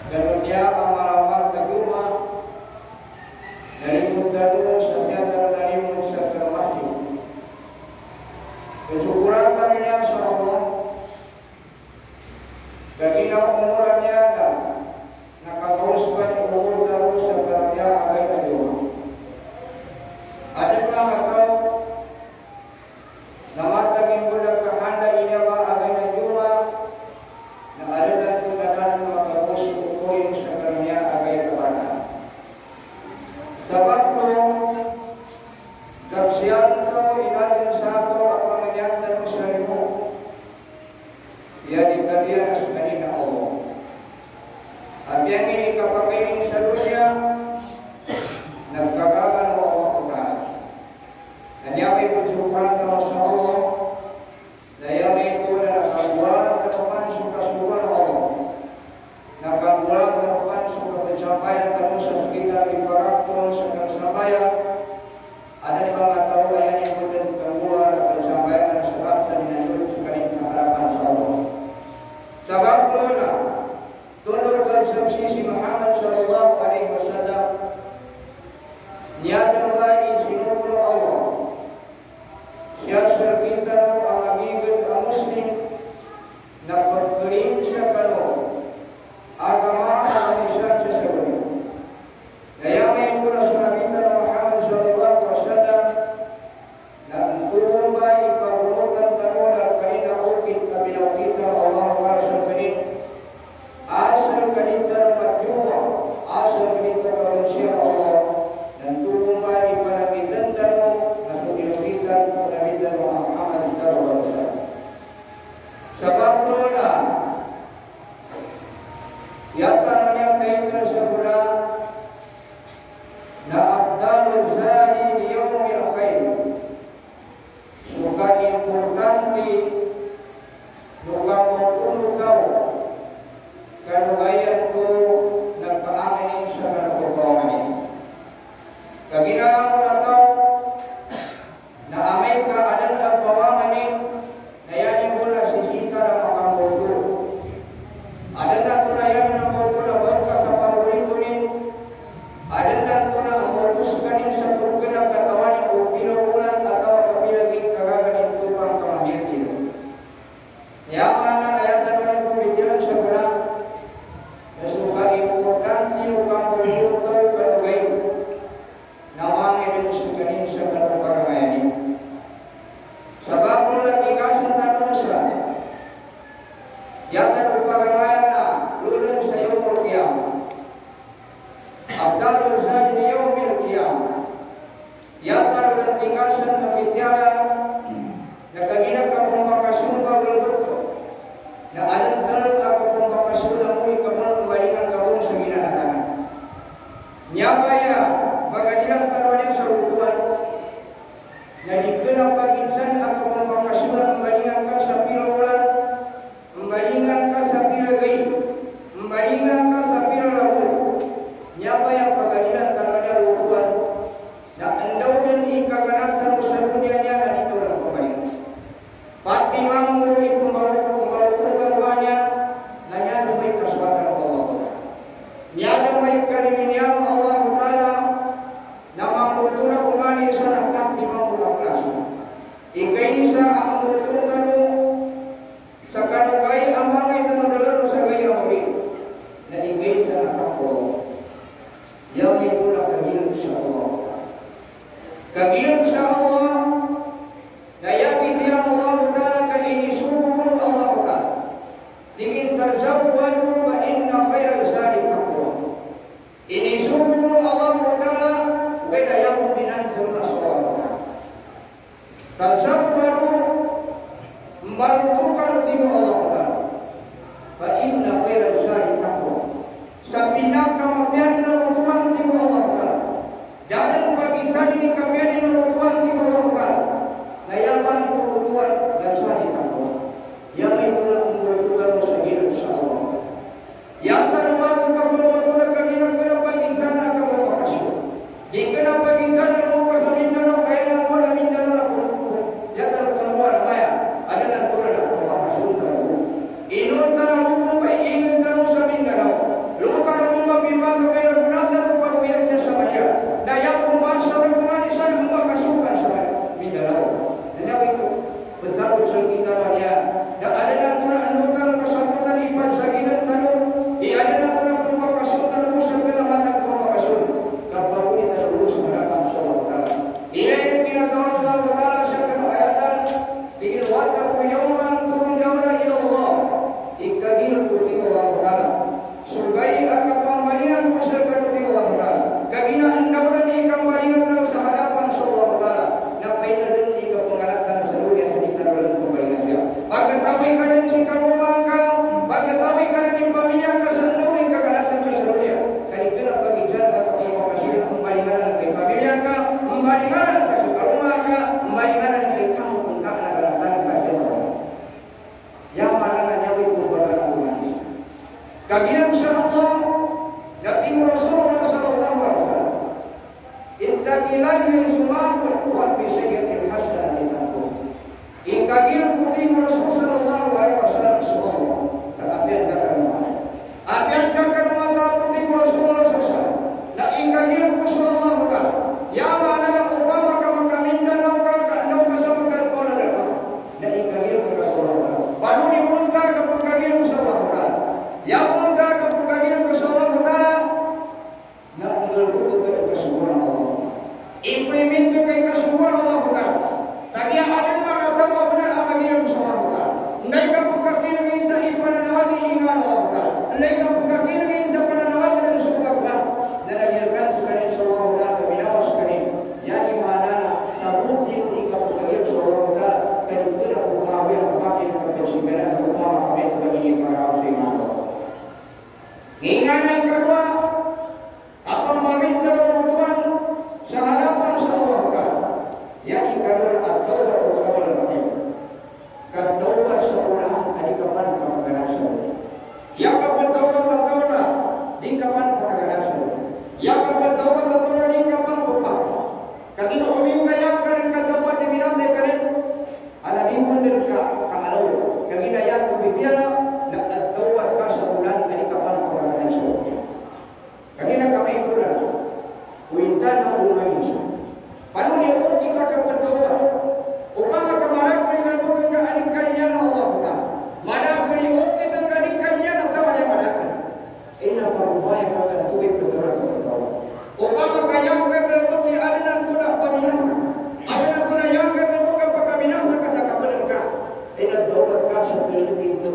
dan dia amal-amal kedua dari mudadu sejatan dari musakan masjid. Kesyukuran karunia Allah bagi umurannya dan nakagauskan umur terus sebenarnya agai kedua. Ada yang atau nama taging budak kahanda ini apa agai kedua. Na ada dan budakan makagaus ukurin sebenarnya agai kepada. Sebab tu Daksian kau inadin satu apa menyantan seribu. Ia dikadian sekadina Allah. Hati yang ini kapakai sa dunia nagkagagan wa Allah Ta'ala. Hanya may bersyukuran kepada Allah. Daya may ito na nakabulan katapan suka-sukan Allah. Nakabulan katapan suka pencampayan kamu sa sekitar ibarakton sa kasabayan. Ada yang tahu ayat yang kemudian keluar dan sampaikan sebab dan dinanjur sekali harapan Allah. Sebab pula tunduk konsumsi si Muhammad sallallahu alaihi wasallam niatkan lagi sinubul Allah. Siasar kita amagigit ang muslim na pagkirim sa kano agama ang isang sa sabuni. Kaya may kuna sunabitan ng Muhammad sallallahu alaihi wasallam na turun ba ipabunutan tanong na kanina ukit na pinaukitan Allah para sa kanit. Asal kanita ng matyuwa, asal kanita ng manusia Allah, dan turun ba ipanagitan tanong na pinaukitan ng nabitan ng Muhammad sallallahu alaihi wasallam. Sebab itulah yatannya kaitan sebulan na afdalul zani di yaumil khair. Suka importante nuka mo kau kanugayan ko nagpaangin sa kanagpagpawanin. Kaginalang mo na tao na amay ka adan ang pawanganin na yan yung mula sisita na makamboto. Adan na ko na yan ang boto na ba't ka kapaboritunin. Adan na ko na ang botos kanin sa tukin ng katawan o pinuulan atau kapilagay kagaganin tupang kamamiltin. Yaman na nayatan mo ng pumitiran sa bulan na suka importante upang pumitutaw kanugay na mangin sa kanin sa kanupagamayanin. Sebab mo natigasan tanong sa yatan upagamayan na lulun sa yawmul qiyamah. Abdalul zani di yawmil qiyamah. Yatan dan tinggasan ng mityara na kanina ka pong makasumbag ng grupo na alantalan ako pong makasulang mo ikabang malingang kabong sa ginanatangan. Nyabaya, magadilang taruan sa rutuan na di kenang paginsan ako pong makasulang malingang ka sa pilulan, malingang ka sa pilagay, malingang ka sa pilulabun. Nyabaya, magadilang taruan rutuan na andaw din ikaganatan sa dunia niya na dito ng pabalik. Pati mambo ipumbaw karuanya na niya dumay kaswatan ng Allah Ta'ala. Niya dumay kaliniyan ng Allah Ta'ala na mambo na umanin sa nakati mambo ng klaso. Ikay sa ang mutong tanong sa kanugay amang ay tanong sa gaya muli na ikay sa nakapolo. Yaw ito na kagilog sa Allah Ta'ala. Kagilog sa Allah na yakitiyan Allah Ta'ala ka inisubun Allah Ta'ala. Tingin tazawwadu fa inna khairal zadi taqwa. Inisubun Allah Ta'ala beda yang binanzur Rasulullah. Tazawwadu membantukan timu Allah Ta'ala. Fa inna khairal zadi taqwa. Sabina kamapian na utuan timu Allah Ta'ala. Jangan bagi kami ini kamian na utuan timu Allah Ta'ala. Nayaman kebutuhan dan sadi takwa. Yang itulah membutuhkan segala insyaallah. Yang terubatu kebutuhan kaginan kenapa jingkana akan mempakasih. Di kenapa jingkana mempakasih mindana kainan wala mindana laku. Ya terbukan wala maya. Ada nantura na mempakasih. Inun tanah hukum baik inun tanah sa mindana. Luta Kabilang sa Allah dating Rasulullah sallallahu alaihi wasallam ittaqillaha yusma'u wa bi sayyi'il hasanati tanqu. Ikabilang puting Rasul sallallahu alaihi wasallam subhanahu takapian apian kakak mata puting Rasulullah sallallahu alaihi wasallam na ikabilang po sa Allah ta ya mana na upama ka minda na ka sama kalpona na ikabilang po Rasulullah paano ni punta ka pagkagilang sa Allah ta ya punta ka pagkagilang sa Allah ta na nagulog ka kasuburan Allah implemento kay kasuburan Allah ta tabiya alin mga tawa benar ang magilang sa Allah ta ndai ka pagkagilang sa ipananawan ni ingan Allah ta ndai ka pagkagilang sa pananawan ng subhanahu na nagyakan sa kanin sa Allah ta binawas kanin yani mana sa rutin ikaw pagkagilang sa Allah ta kaya ito po bawi ang pakin ng kapasigalan ng upama kami ito magiging para sa ingan ingan ay kadua apang maminta rutuan sa hadapan sa Allah ta yani kadua at tawad o kawalan kami katawad sa ulang kanikapan pagkaganasan ya kapatawad at tawad di kapan pagkaganasan ya kapatawad at tawad di kapan pupak katino uminga yang karin katawad di minate karin analimun din ka kaalaw kaginayang kubitiana na at tawad ka sa ulang kanikapan pagkaganasan kagina kami ito na uintan ang umanis paano niyo kita kapatawad upang kamarag ko yung nabukang kaaling kanya ng Allah ta madag ko yung kitang kaaling kanya ng tawa niya madagan napakubaya ka ng tubig katawad kapatawad upang magkayang ka nabuk ni alinan ko na paminasa alinan ko na yang ka nabuk ang pagkaminasa ka sa kapalang ka nagtawad ka sa pinagin ito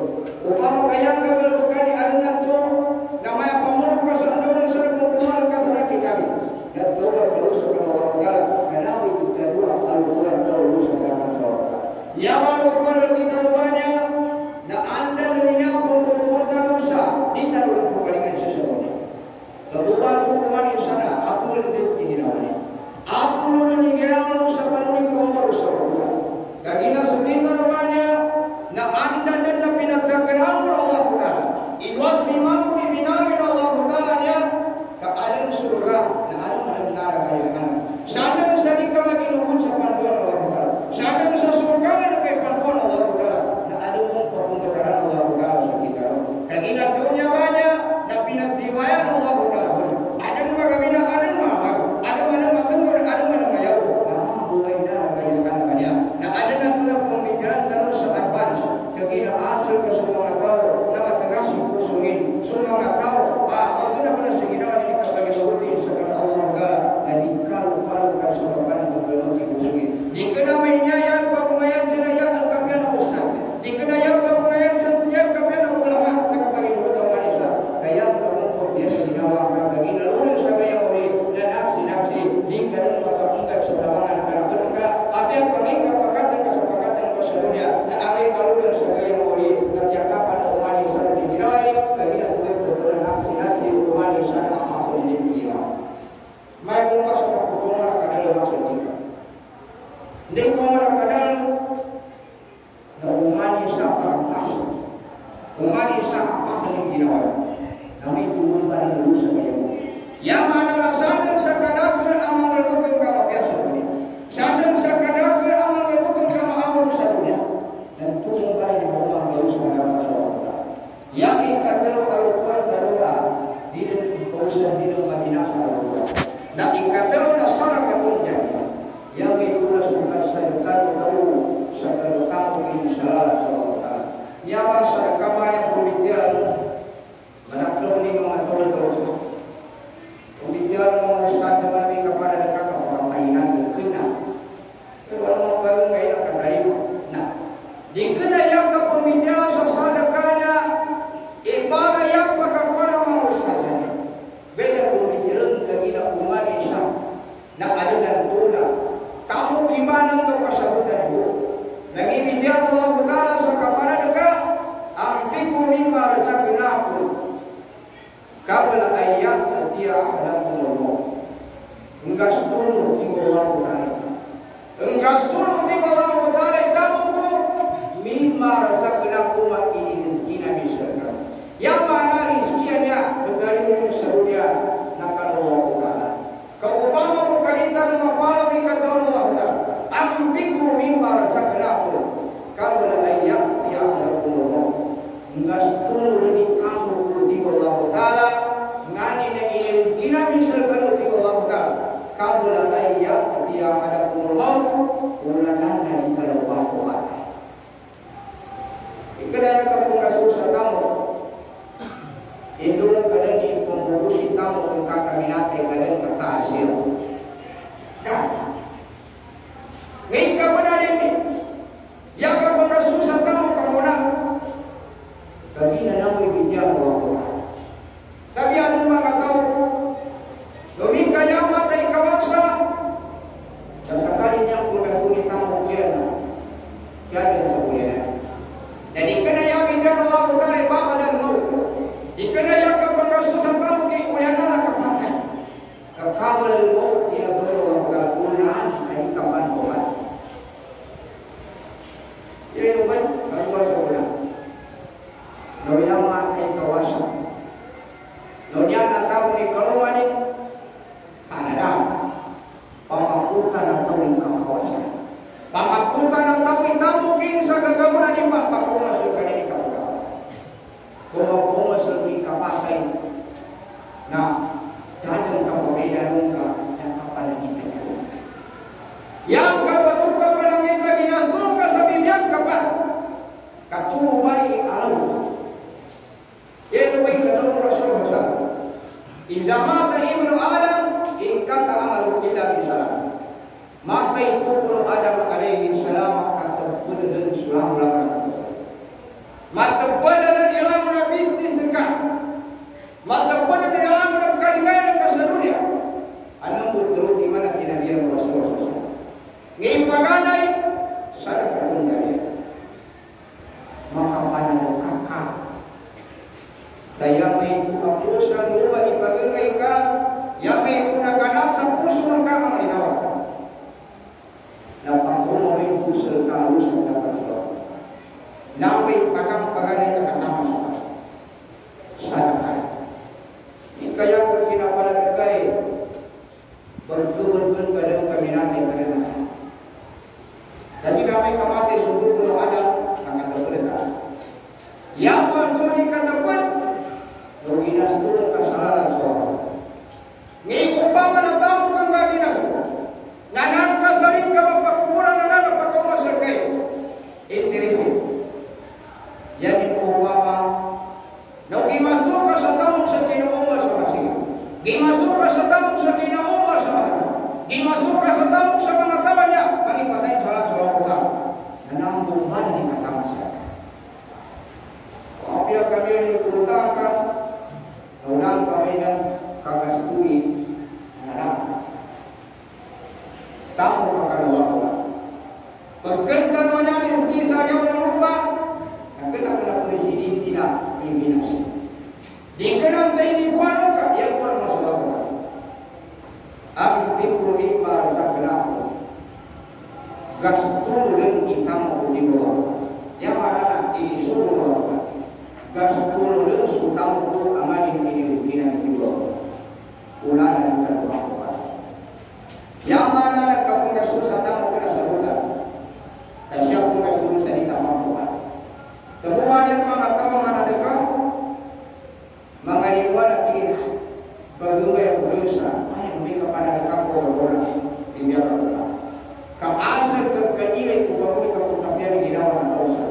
upang magkayang ka nabuk ni alinan ko na may pamulong ka sa andonan sa nagpupunan ka sa nakikami nagtawad ka sa mga mga kanawi ikadua al-Quran sa kanan sa ya walaupun kita rupanya na anda dunia pun dosa di taruhan perpalingan sesuatu kebutuhan hukuman di sana aku lebih tinggi namanya aku lebih gerakan sa panunin kompor sa Quran kagina setinta rupanya na anda dan na pinagkakanahan Allah Ta'ala iwag di mampu ibinawin Allah Ta'ala niya keadaan surga na anong manangara kayahan sana sa di ka maginukod sa panduan Allah Ta'ala sana sa surga na kay panduan Allah Ta'ala na anong mong papuntukaran Allah Ta'ala sa kita kagina dunya banya na pinagtiwayan Allah Ta'ala adang magamina adang mamag adang manang matungkol adang manang mayaw buhay na kayahan kanya na ada na tulang pemikiran tanong sa advance kagina asal ka sa mga tao na matagas yung pusungin sa mga tao wag na ko na sa ginawa ni kapag-inutin sa kanang Allah Ta'ala na di kalu-kalu ka sa mga ng pusungin di ka na may nyayan pa kumayan sinayan ang kapyan ng usap di ka na yan pa kumayan sinayan kapyan ng ulama sa kapag-inutin manisa kaya kapag dia sa ginawa ka kagina lulang sa kayang ulit na naksi di ka rin mapapungkat sa tawangan karapatan ka at yung pangay kapakatan ka sa pakatan ka sa dunia na amay kalulang sa kayang ulit at yakapan ang umanin sa di ginawa ni kagina tuwing tutulan naksi umanin sa nakakapon din ginawa may bumpa sa kapupungan kadal maksudnya hindi ko kadal na umanin sa parangkas umanin sa kapakan ng ginawa na may tumunta ng luz sa kayang ulit yang mana sadang sa kadakul ang mga lukang kamapiyas sa dunia sadang sa kadakul ang mga lukang kamaawag sa dunia dan tumong ka rin ang mga luz sa mga sa yang ikatalo kalutuan tarura di dalam urusan di dalam matinasa tarura na ikatalo na sarang katunja yang itulah suka sadakal tahu sadakal insya Allah nyawa sadakal yang pemikiran manaklong ni mga tol-tol pemikiran mga ustad na marami kepada dekat orang kainan dikena pero ang mga bagong kainan katalim na dikena yang kepemikiran sa sadakanya para yang pagkakuan mga ustad beda pemikiran kagina umat Islam na ada dan tula kamu gimana untuk kasabutan itu nangibitian Allah Ta'ala sa kapana dekat ampiku mimma razaqnakum qabla ayat atia ahadakumullah engkas tunu ti Allah Ta'ala engkas tunu ti Allah Ta'ala tamuku mimma razaqnakum ini misalkan yang mana tunu dari kamu di Allah Taala ngani na ini kina misal kalau di Allah Taala kamu lalai ya dia ada kumulau ulanan dari kalau waktu ada ikadaya kamu susah kamu itu kadang di pemburusi kamu engkau kami nanti kadang kata hasil dan ngika benar ini yang kamu susah kamu nak bagi nanam bicara Allah. Tapi anu mga tahu, domin kaya matay kawaksa, sa sakali niya kung nasulit ang ujian, kaya din sa ujian. Dan di ka na yamin ka Allah Ta'ala baka ng maut. Di ka na yamin ka pangasusan kamu kay ulian na nakapatay. Kakabal ng maut, inadoro ang pagkakulaan, ay kapan buhat. Yan ba? Karuwa sa ulan. Noyang matai kawasan. Nonya natau ni kalumani Kanada. Pamakutan atau ingkang kawasan. Pamakutan atau ingkang mungkin sa gagawin ni Pak Pakong masuk ka ni kawasan. Kung masuk ni kapasay na dadang kapagidan ka at kapalagitan ka. Yang kapatuk ka pa ng kita ginasbong ka sa bibiyang ka pa. Katulubay alam mo. Yan ay katulong Rasul Musa. Iza mata ibnu Adam, ingkata amalu illa bisalam. Maka ibnu Adam alaihi salam kata budun sulam lawan. Mata badalan ilang na bisnis ka. Mata badalan ilang na kalingan ka sa dunia. Anong butuh di mana kinabiyan Rasul Musa. Ngayon paganay sada katunggali. Maka pananaw kakak. Daya may kapusan lupa ipagingay ka, ya may kunaganap sa puso ng kakang linawa. Napangkuno may puso ka uso na pasok. Naway pagang paganay na kasama sa ka. Sana ka. Kaya kung kinapalag kay, bergubun-gubun ka rin kami natin ka rin natin. Jadi kami kamati sungguh puno Adam, sangat berita. Yang mencuri katakan, Roginas itu kesalahan soal. Ngikut bawa na tamu kang gaginas ko. Nanan ka saling ka mapakumulan na nanan pakumasal kayo. Interesi. Yan ito bawa. Nau gimasuk ka sa tamu sa kinuumar sa masing. Gimasuk ka sa tamu sa kinuumar sa masing. Gimasuk ka sa tamu sa mga kawan niya. Pangipatay sa lahat sa Nanang buman ni kasama siya. Apabila kami diperlukan Ulang kami dan kakak studi anak tamu kakak Allah. Berkentan mana rezeki saya orang lupa, kena presiden tidak pimpinan. Dikenal ini bukan kak, yang bukan masalah bukan. Abi pikir lima tak kenapa. Gas turun dan kita mau di bawah. Yang mana ini suruh gas turun dan sudah mau amalin ini rutina juga. Ulah dan terbawa. Yang mana nak kamu susah tamu kena serutan. Dan siapa pun susah di tamu buat. Kemudian yang mana kamu mana dekat? Mengaliwa lagi berdua yang berusaha. Ayah mereka pada dekat bola tinggal berdoa. Kau asal kekecilan kubawi kamu tapian ginawa na dosa.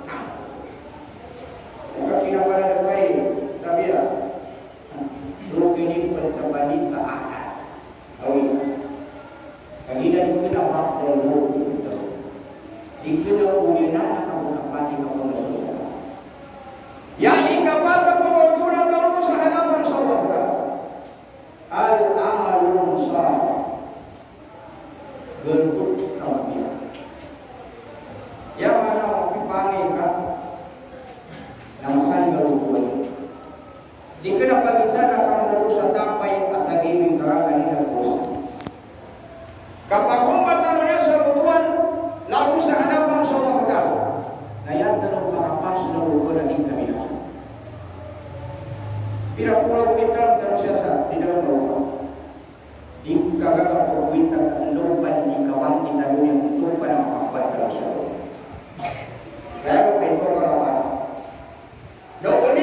Kina pada dekat tapi ya. Rugi ini pencapaian tak ada. Tahu tak? Kali dah kita apa perlu kita. Jika dah punya nak kamu dapat kamu masuk. Yang dikatakan pembantuan dalam usaha hadapan Allah. Al-amalul salih. Bentuk kebaikan. Yang mana dipanggil kan? Nama saya berubah. Jika dapat bicara kamu berusaha sampai lagi menggerakkan ini dan berusaha. Kapag umbatan niya sa rutuan, lalu sa hadapan sa Allah Ta'ala. Nayat na nung makapas na rutuan naging kamilas. Pira-pura kumital terus siya di dalam rutuan. Di kagagawa ko kumital ang lupan di kawang di talong yung lupan ang makapat terus siya. Kaya ko pinto karawan. Doon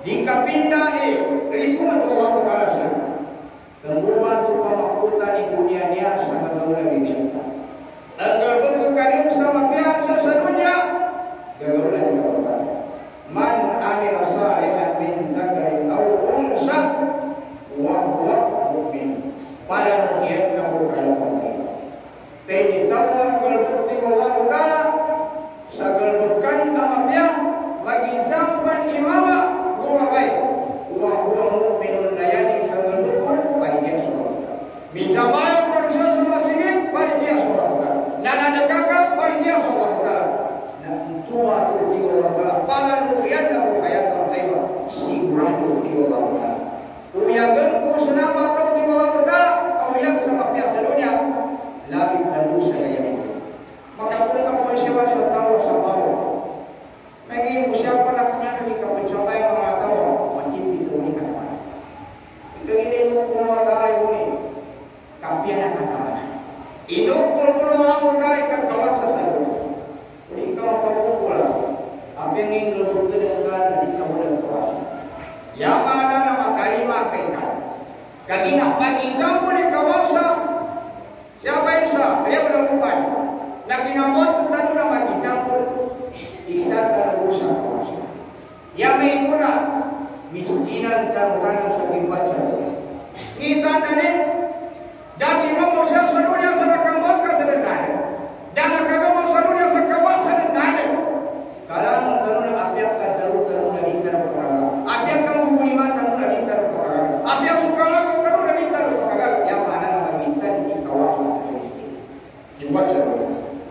dikapinda lingkungan Allah Ta'ala sana. Kemudian tu pamakutan di dunia dia sama gaula bibita. Agar berbukarin sama biasa sedunia. Gaula di Allah. Man amila salihan min zakarin aw unsa wa huwa mu'min. Pada nukian nabu al-Fatihah. Teni tawar berbukti Allah Ta'ala. Sagal bukan sama biasa bagi zampan imama huwa baik. Wa huwa mu'minun layani sagal bukan baik Allah. Minta bayar terus sama sini baik dia Allah. Nana dekaka baik dia Allah. Nah tua tu di Allah. Pada nukian nabu ayat al-Fatihah. Si rabu di Allah. Uyagan ku senang atau di Allah. Kau yang sama pihak dunia. Labib dan dosa yang itu. Maka pun kau siapa tahu sahabat. Mengin siapa naknya di kau mencoba yang mengatakan masih itu ini kata mana. Itu ini Allah Ta'ala ini. Kapian kata mana. Itu pun Allah dari kawasan itu. Jadi kau pula. Apa yang ingin lebih kedengar dari kamu dan kawasan. Yang ada nama kalimat kaitan. Kagina pagi campur di kawasan. Siapa yang sah? Dia berlakukan. Nak dinamot tentang nama dicampur. Ikat dan urusan kawasan. Yang mengikulah miskinan dan kanan sakit baca. Kita dari dagi nomor saya sedunia sedangkan mereka sedang dan akan nomor sedunia sekawasan dan kalau teruna apiak teruna di tanah perkara. Apiak kamu lima teruna di tanah perkara. Apiak suka laku teruna di tanah perkara. Yang mana nama kita di kawasan ini. Dibuat sedunia.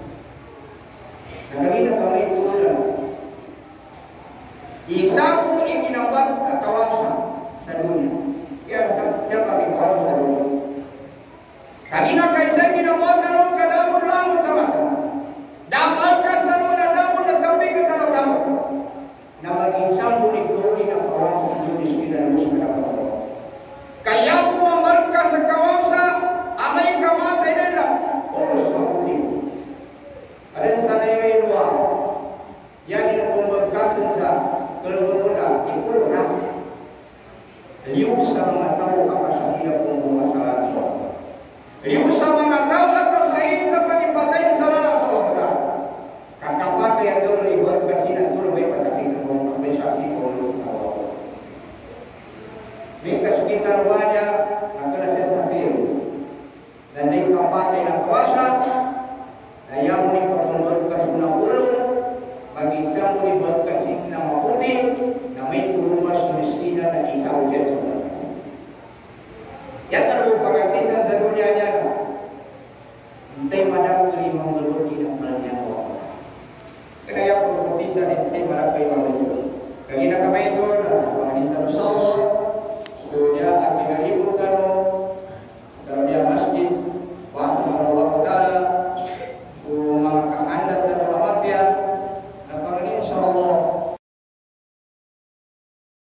Dan kita kami itu adalah isaku ingin nampak kawasan sedunia. Ya, siapa di kawasan sedunia. Kagina kaisa ingin nampak taruh ke dapur lamu teman-teman. Dapatkan taruhnya dapur tetapi ke tanah tamu. Nama insang boleh kuri nak kawasan miskin dan muslim dapat. Kaya aku memberkas kawasan amai kawasan ini dah urus makuti. Ada di sana yang luar. Yang ini memberkas kita kalau itu lah. Liu sama tahu apa sahaja pun masalah itu. Liu sama tahu apa sahaja apa yang salah Allah. Kakak yang dulu dibuat kasihan turun baik pada kita kompensasi Allah. Mereka sekitar banyak akan ada sambil dan di kampung yang kuasa dan yang diperlukan berkas ulung bagi kamu dibuat kasih nama putih nama itu rumah semiskinan dan kita ujian sebenarnya. Yang terlupakan kisah sedunia entah pada kelima mengeluti dan melanya Allah. Kaya perlu bisa diterima pada kelima mengeluti. Kagina kami itu